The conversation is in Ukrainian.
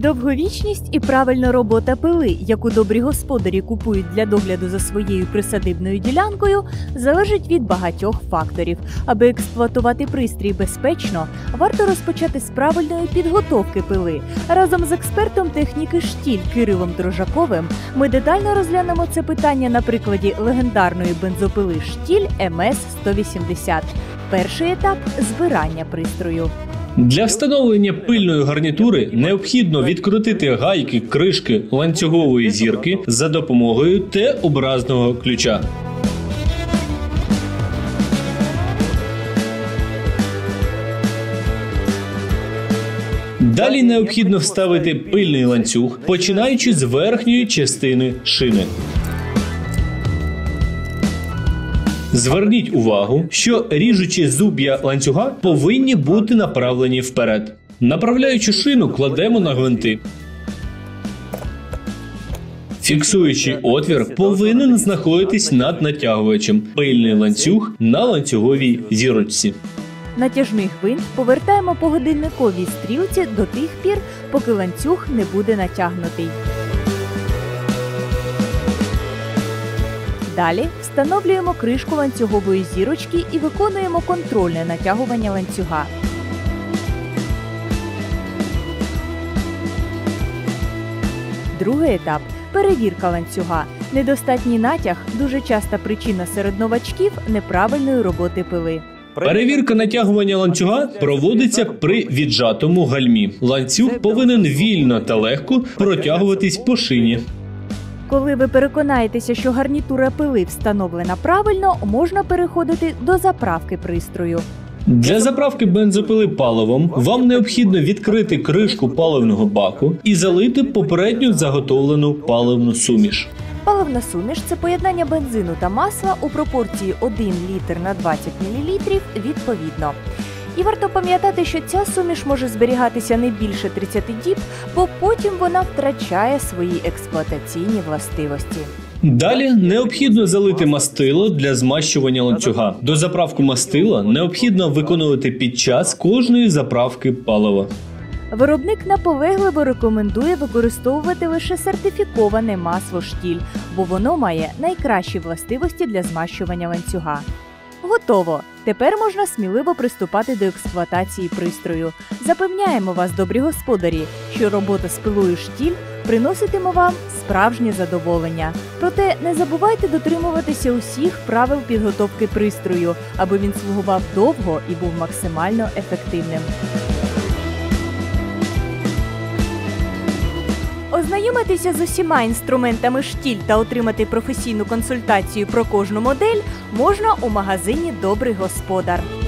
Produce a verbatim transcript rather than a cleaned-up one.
Довговічність і правильна робота пили, яку добрі господарі купують для догляду за своєю присадибною ділянкою, залежить від багатьох факторів. Аби експлуатувати пристрій безпечно, варто розпочати з правильної підготовки пили. Разом з експертом техніки «Штіль» Кирилом Дрожаковим ми детально розглянемо це питання на прикладі легендарної бензопили «Штіль ем ес сто вісімдесят». Перший етап – збирання пристрою. Для встановлення пильної гарнітури необхідно відкрутити гайки кришки ланцюгової зірки за допомогою Т-образного ключа. Далі необхідно вставити пильний ланцюг, починаючи з верхньої частини шини. Зверніть увагу, що ріжучі зуб'я ланцюга повинні бути направлені вперед. Направляючи шину, кладемо на гвинти. Фіксуючий отвір повинен знаходитись над натягувачем. Пильний ланцюг на ланцюговій зірочці. Натяжний гвинт повертаємо по годинниковій стрілці до тих пір, поки ланцюг не буде натягнутий. Далі встановлюємо кришку ланцюгової зірочки і виконуємо контрольне натягування ланцюга. Другий етап – перевірка ланцюга. Недостатній натяг – дуже часта причина серед новачків неправильної роботи пили. Перевірка натягування ланцюга проводиться при віджатому гальмі. Ланцюг повинен вільно та легко протягуватись по шині. Коли ви переконаєтеся, що гарнітура пили встановлена правильно, можна переходити до заправки пристрою. Для заправки бензопили паливом вам необхідно відкрити кришку паливного баку і залити попередньо заготовлену паливну суміш. Паливна суміш – це поєднання бензину та масла у пропорції один літр на двадцять мілілітрів відповідно. І варто пам'ятати, що ця суміш може зберігатися не більше тридцяти діб, бо потім вона втрачає свої експлуатаційні властивості. Далі необхідно залити мастило для змащування ланцюга. Дозаправку мастила необхідно виконувати під час кожної заправки палива. Виробник наполегливо рекомендує використовувати лише сертифіковане масло «Штіль», бо воно має найкращі властивості для змащування ланцюга. Готово! Тепер можна сміливо приступати до експлуатації пристрою. Запевняємо вас, добрі господарі, що робота з пилою «Штіль» приноситиме вам справжнє задоволення. Проте не забувайте дотримуватися усіх правил підготовки пристрою, аби він слугував довго і був максимально ефективним. Ознайомитися з усіма інструментами «Штіль» та отримати професійну консультацію про кожну модель можна у магазині «Добрий господар».